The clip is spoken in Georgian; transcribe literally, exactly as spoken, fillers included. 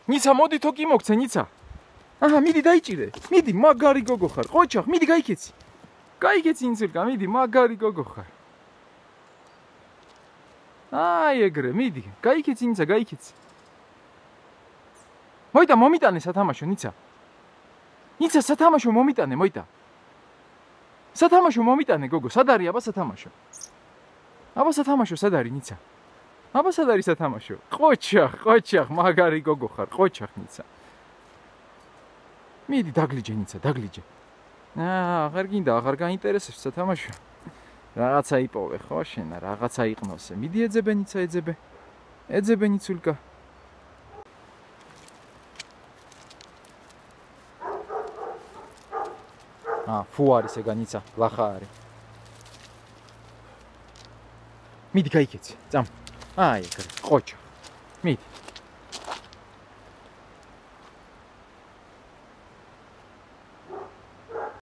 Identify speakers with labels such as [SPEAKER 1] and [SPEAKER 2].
[SPEAKER 1] ნიცა, მოდი თო კი მოგცე, ნიცა. აჰა, მიდი დაიჭირე. მიდი, მაგარი გოგო ხარ. ყოჩახ, მიდი გაიქეცი. გაიქეცი ინცილკა, მიდი, მაგარი გოგო ხარ. აი ეგრე, მიდი, გაიქეცი ნიცა, გაიქეცი. მოიდა, მომიტანე სათამაშო, ნიცა. ნიცა, სათამაშო მომიტანე, მოიდა. სათამაშო მომიტანე, გოგო, სად არის აბა სათამაშო? აბა სათამაშო სად არის, ნიცა? აბა სად არის სათამაშო? ყოჩახ, ყოჩახ, მაგარი გოგო ხარ, ყოჩახ, ნიცა. მიდი, დაგლიჯე, ნიცა, დაგლიჯე. აა, აღარ გინდა, აღარ გაინტერესებს სათამაშო. რაღაცა იპოვე, ხო, შენა, რაღაცა იყნოსე. მიდი ეძებე, ნიცა, ეძებე. ეძებე, ნიცულკა. აა, ფუ არის ეგა, ნიცა, ლახა არის. მიდი, გაიქეცი, წამ. აი, ეგრე, ყოჩახ. მიდი.